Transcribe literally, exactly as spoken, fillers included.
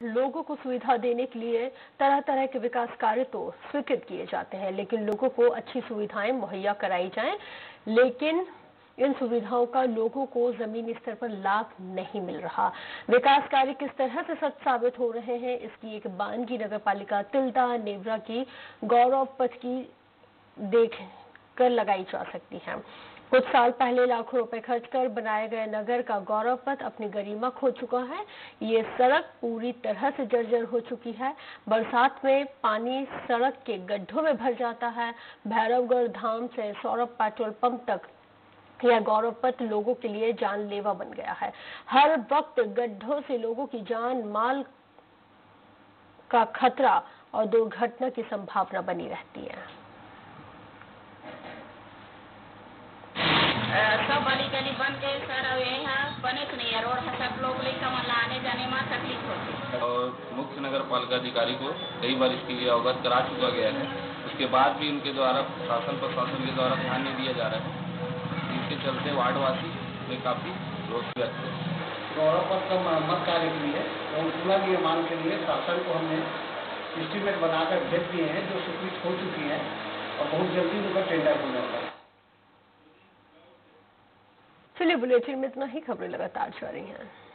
लोगों को सुविधा देने के लिए तरह तरह के विकास कार्य तो स्वीकृत किए जाते हैं, लेकिन लोगों को अच्छी सुविधाएं मुहैया कराई जाएं, लेकिन इन सुविधाओं का लोगों को जमीनी स्तर पर लाभ नहीं मिल रहा। विकास कार्य किस तरह से सच साबित हो रहे हैं, इसकी एक बानगी नगर पालिका तिल्दा नेवरा की गौरव पथ की देख कर लगाई जा सकती है। कुछ साल पहले लाखों रुपए खर्च कर बनाए गए नगर का गौरव पथ अपनी गरिमा खो चुका है। ये सड़क पूरी तरह से जर्जर हो चुकी है। बरसात में पानी सड़क के गड्ढों में भर जाता है। भैरवगढ़ धाम से सौरभ पेट्रोल पंप तक यह गौरव पथ लोगों के लिए जानलेवा बन गया है। हर वक्त गड्ढों से लोगों की जान माल का खतरा और दुर्घटना की संभावना बनी रहती है। सब गली गली बन गए सर, यहाँ बने तो नहीं है रोड है, सब लोग लेकर आने जाने में तकलीफ होती है। और मुख्य नगर पालिका अधिकारी को कई बार इसके लिए अवगत करा चुका गया है, उसके बाद भी उनके द्वारा शासन प्रशासन के द्वारा ध्यान नहीं दिया जा रहा है। इसके चलते वार्डवासी में काफी रोष व्यक्त है। गौरव पथ का मरम्मत कार्य के लिए और पुनः निर्माण के लिए शासन को हमने एस्टीमेट बनाकर भेज दिए हैं, जो स्वीकृत हो चुकी है और बहुत जल्दी उनका टेंडर हो जाता है। चलिए बुलेटिन में इतना ही। खबरें लगातार जारी हैं।